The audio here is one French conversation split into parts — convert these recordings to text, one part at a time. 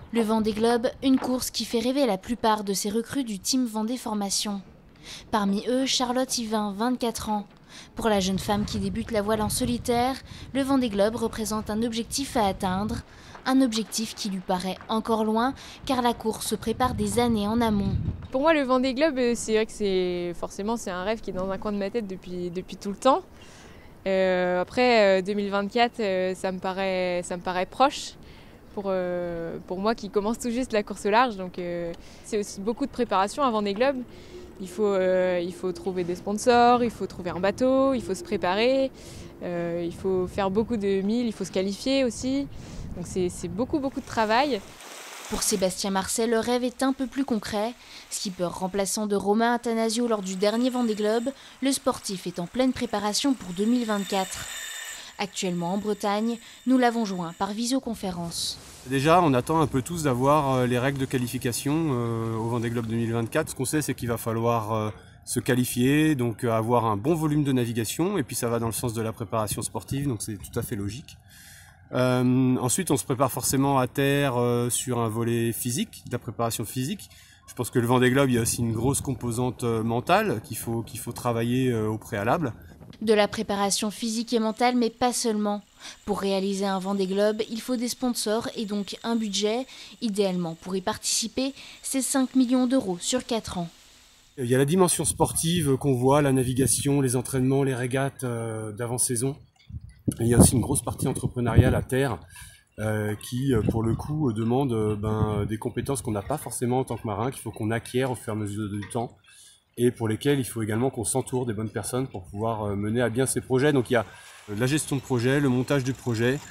Le Vendée Globe, une course qui fait rêver la plupart de ces recrues du Team Vendée Formation. Parmi eux, Charlotte Yvain, 24 ans. Pour la jeune femme qui débute la voile en solitaire, le Vendée Globe représente un objectif à atteindre. Un objectif qui lui paraît encore loin, car la course se prépare des années en amont. Pour moi, le Vendée Globe, c'est vrai que c'est un rêve qui est dans un coin de ma tête depuis tout le temps. Après, 2024, ça me paraît proche pour moi qui commence tout juste la course au large. Donc, c'est aussi beaucoup de préparation avant Vendée Globe. Il faut trouver des sponsors, il faut trouver un bateau, il faut se préparer, il faut faire beaucoup de milles, il faut se qualifier aussi. Donc c'est beaucoup de travail. Pour Sébastien Marcet, le rêve est un peu plus concret. Skipper remplaçant de Romain Attanasio lors du dernier Vendée Globe, le sportif est en pleine préparation pour 2024. Actuellement en Bretagne, nous l'avons joint par visioconférence. Déjà, on attend un peu tous d'avoir les règles de qualification au Vendée Globe 2024. Ce qu'on sait, c'est qu'il va falloir se qualifier, donc avoir un bon volume de navigation, et puis ça va dans le sens de la préparation sportive, donc c'est tout à fait logique. Ensuite, on se prépare forcément à terre sur un volet physique, de la préparation physique. Je pense que le Vendée Globe, il y a aussi une grosse composante mentale qu'il faut travailler au préalable. De la préparation physique et mentale, mais pas seulement. Pour réaliser un Vendée Globe, il faut des sponsors et donc un budget. Idéalement, pour y participer, c'est 5 millions d'euros sur 4 ans. Il y a la dimension sportive qu'on voit, la navigation, les entraînements, les régates d'avant-saison. Il y a aussi une grosse partie entrepreneuriale à terre qui, pour le coup, demande des compétences qu'on n'a pas forcément en tant que marin, qu'il faut qu'on acquiert au fur et à mesure du temps, et pour lesquelles il faut également qu'on s'entoure des bonnes personnes pour pouvoir mener à bien ces projets. Donc il y a la gestion de projet, le montage du projet,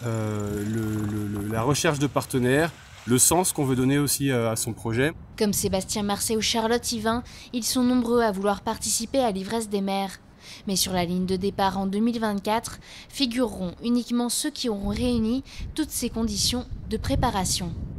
la recherche de partenaires, le sens qu'on veut donner aussi à son projet. Comme Sébastien Marcet ou Charlotte Yvain, ils sont nombreux à vouloir participer à l'Ivresse des mers. Mais sur la ligne de départ en 2024, figureront uniquement ceux qui auront réuni toutes ces conditions de préparation.